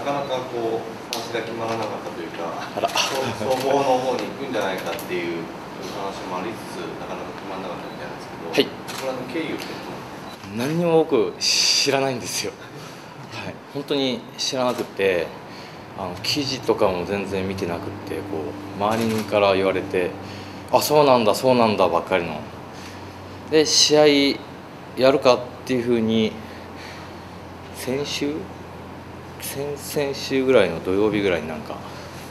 かなかこう話が決まらなかったというか、総合の方に行くんじゃないかっていう話もありつつ、なかなか決まらなかったみたいなんですけど、はい、これの経緯って何にも僕知らないんですよ。はい、本当に知らなくて、記事とかも全然見てなくて、こう周りから言われて、あ、そうなんだそうなんだばっかりの。で試合やるかっていうふうに先々週ぐらいの土曜日ぐらいになんか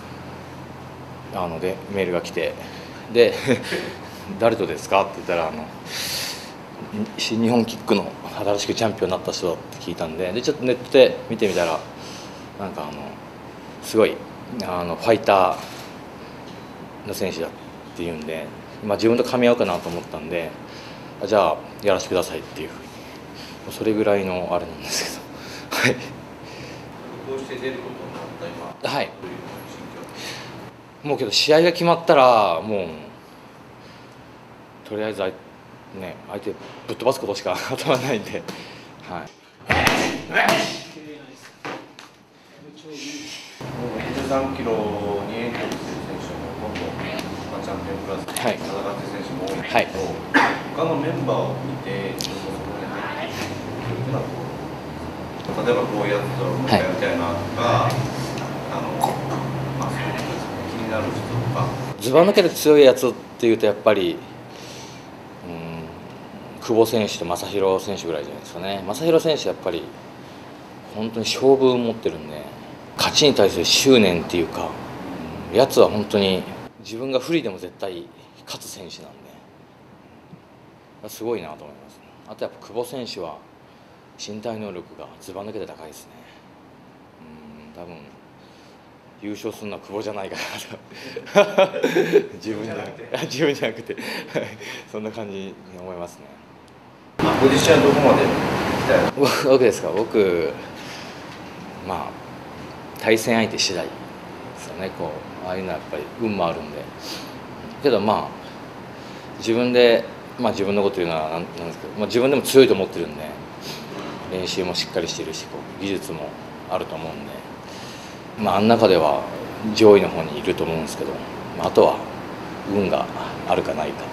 でメールが来て、で誰とですかって言ったら新日本キックの新しくチャンピオンになった人って聞いたんで、ちょっとネットで見てみたらなんかすごいファイターの選手だっていうんで、自分と噛み合うかなと思ったんで、じゃあやらせてくださいっていうふうに、それぐらいのあれなんですけど、はい。 こうして出ることになった今、 はい。もうけど試合が決まったらもうとりあえず相手ぶっ飛ばすことしか頭ないんで、はい。 23キロにエントリーする選手も今度、チャンピオンクラスで戦ってる選手も多いんですけど、他のメンバーを見て、そこに入ってくるっていうのは例えばこういうやつともう一回やりたいなとか、気になる人とか。 ずば抜けて強いやつっていうとやっぱり、久保選手と正弘選手ぐらいじゃないですかね。正弘選手やっぱり本当に勝負を持ってるんで、勝ちに対する執念っていうか、やつは本当に自分が不利でも絶対勝つ選手なんですごいなと思います。あとやっぱ久保選手は身体能力がずば抜けて高いですね。多分優勝するのは久保じゃないかなと自分じゃなくてそんな感じに思いますね。 ご自身はどこまで行きたい？ 僕ですか。僕対戦相手次第ですよね。こうああいうのはやっぱり運もあるんで、けど自分で自分のこと言うのはなんですけど、自分でも強いと思ってるんで、練習もしっかりしてるし、技術もあると思うんで、あん中では上位の方にいると思うんですけど、あとは運があるかないか。